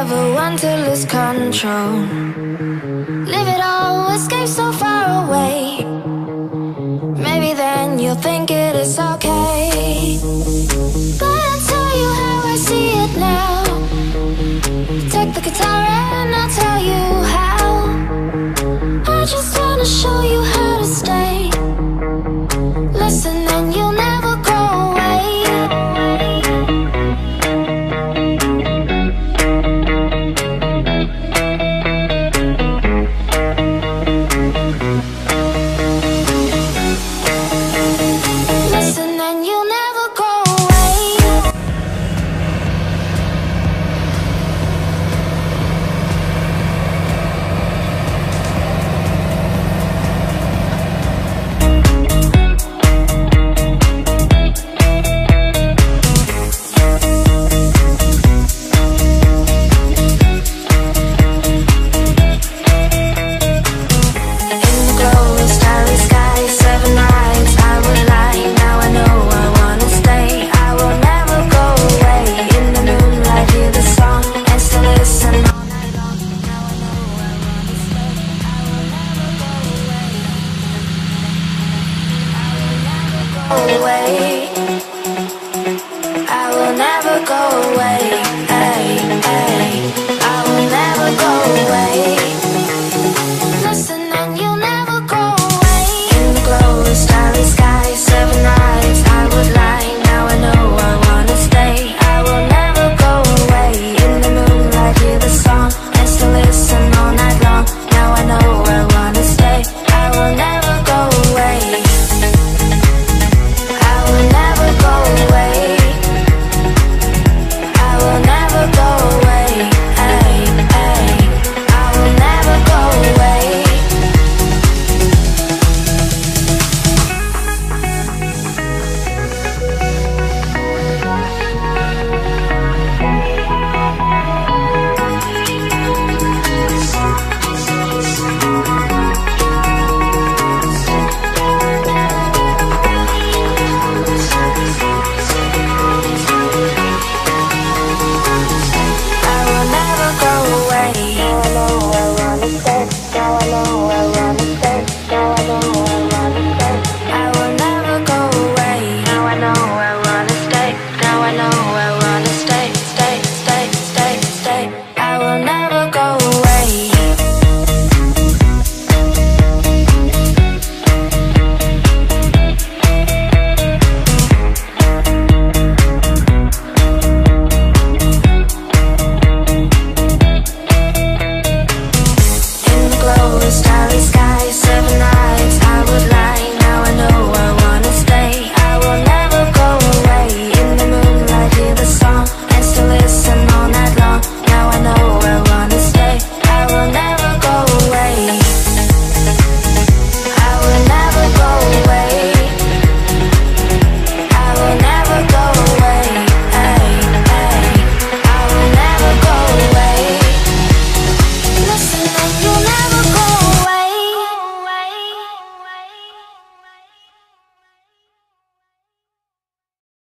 never want to lose control. Live it all, escape so far away. Maybe then you'll think it is okay. But I'll tell you how I see it now. Take the guitar and I'll tell you how. I just wanna show you how to stay. Listen and you'll never go away. Listen and you'll never go away. Away. I will never go away.